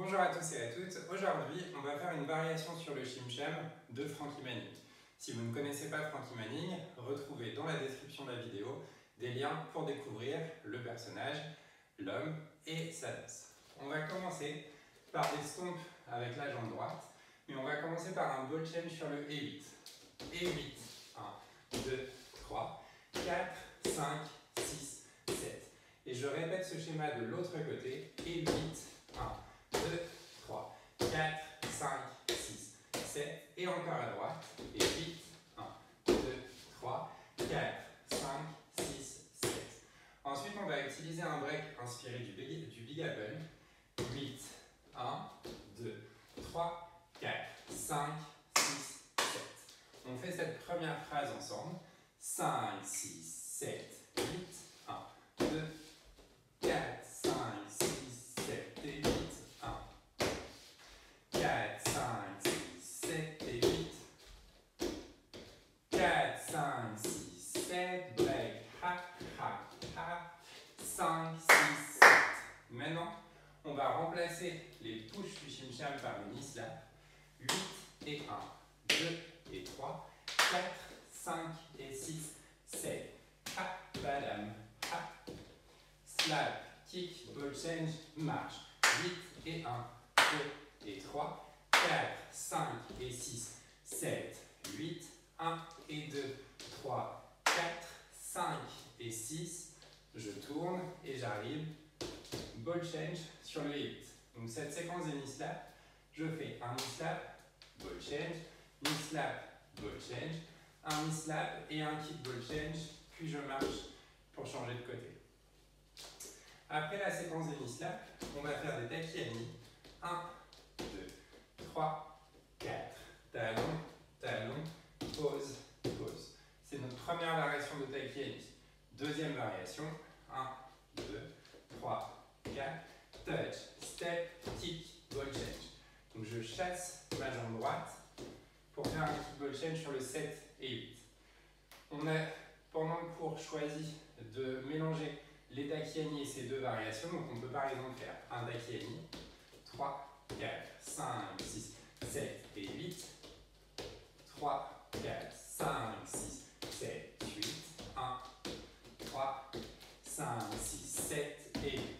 Bonjour à tous et à toutes. Aujourd'hui, on va faire une variation sur le Chim-Cham de Frankie Manning. Si vous ne connaissez pas Frankie Manning, retrouvez dans la description de la vidéo des liens pour découvrir le personnage, l'homme et sa danse. On va commencer par des stompes avec la jambe droite, mais on va commencer par un ball change sur le E8. E8, 1, 2, 3, 4, 5, 6, 7. Et je répète ce schéma de l'autre côté, E8, 1, 2, 3, 4, 5, 6, 7, et encore à droite, et 8, 1, 2, 3, 4, 5, 6, 7. Ensuite, on va utiliser un break inspiré du Big Apple. 8, 1, 2, 3, 4, 5, 6, 7. On fait cette première phrase ensemble. 5, 6, 7, 8, 1, 2, 4, 5, 6, 7 et 8, 1, 4, 5, 6, 7 et 8, 4, 5, 6, 7, break, ha, ha, ha, 5, 6, 7. Maintenant, on va remplacer les push du Chim-Cham par le knee slap. 8 et 1, 2 et 3, 4, 5 et 6, 7, ha, badam, ha, slap, kick, ball change, marche. 8 et 1, 2 et 3, 4, 5 et 6, 7, 8, 1 et 2, 3, 4, 5 et 6. Je tourne et j'arrive. Ball change sur le 8. Donc cette séquence de knee slap, je fais un knee slap, ball change, knee slap, ball change, un knee slap et un kick ball change, puis je marche pour changer de côté. Après la séquence de knee slap, on va faire des takiani. 1, 2, 3, 4. Talon, talon, pause, pause. C'est notre première variation de takiani. Deuxième variation. 1, 2, 3, 4. Touch, step, kick, ball change. Donc je chasse ma jambe droite pour faire un kick ball change sur le 7 et 8. On a pendant le cours choisi de mélanger les takiani et ces deux variations. Donc on peut par exemple faire un takiani, 3, 4, 5, 6, 7 et 8. 3, 4, 5, 6, 7, 8. 1, 3, 5, 6, 7 et 8.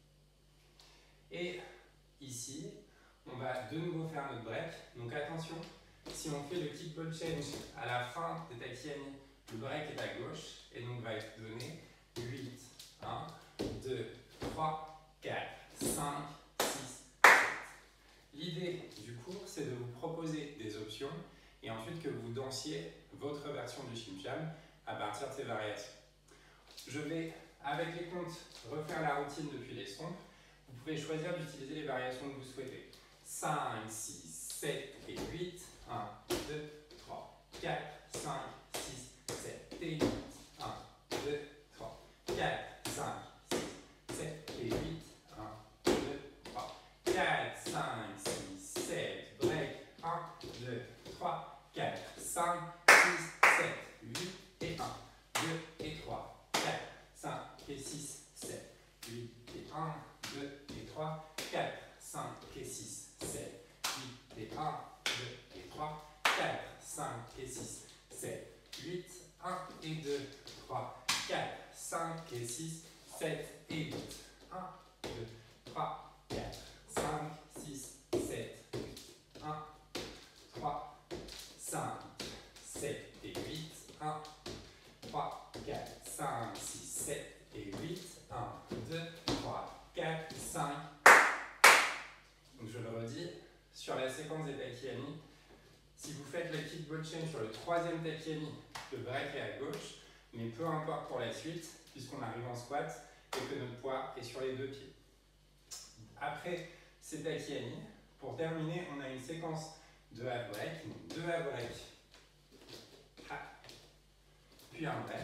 Et ici, on va de nouveau faire notre break. Donc attention, si on fait le kick ball change à la fin des takiani, le break est à gauche et donc va être donné 8, 1, 2, 3, 4, 5, 6, 7. L'idée du cours, c'est de vous proposer des options et ensuite que vous dansiez votre version du Chim-Cham à partir de ces variations. Je vais, avec les comptes, refaire la routine depuis les stompes. Vous pouvez choisir d'utiliser les variations que vous souhaitez. 5, 6, 7 et 8. 1, 2, 3, 4, 5, 6, 7 et 8. 1, 2, 3, 4, 5, 6, 7 et 8. 1, 2, 3, 4, 5, 6, 7. Break. 1, 2, 3, 4, 5, 6, 7, 8 et 1, 2 et 3, 4, 5 et 6, 7, 8 et 1, 2 et 3, 4, 5 et 6, 7, 8 et 1, 2 et 3, 4, 5 et 6, 7, 8, 1 et 2, 3, 4, 5 et 6, 7 et 8. 1, 2, 3, 4, 5, 6, 7, 8. 1, 3, 5, 7 et 8. 1, 3, 4, 5, 6, 7 et 8. 1, 2, 3, 4, 5. Donc je le redis, sur la séquence des takiani, si vous faites le kick ball change sur le troisième takiani, le break est à gauche, mais peu importe pour la suite, puisqu'on arrive en squat et que notre poids est sur les deux pieds. Après ces takiani, pour terminer, on a une séquence de half break, donc deux half break, puis un break.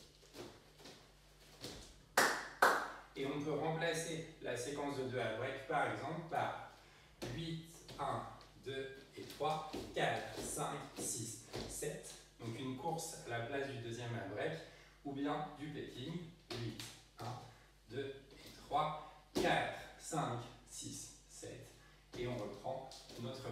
Et on peut remplacer la séquence de 2 half break par exemple par 8, 1, 2 et 3, 4, 5, 6, 7. Donc une course à la place du deuxième half break ou bien du picking. 8, 1, 2 et 3, 4, 5, 6, 7 et on reprend notre